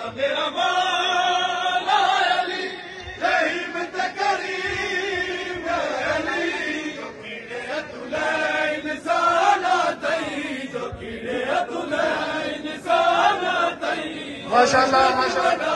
मेरा मौला अली रहीम ते करीम अली जो कीड़े तुले इंसान तई जो कीड़े तुले इंसान तई। माशाअल्लाह माशाअल्लाह।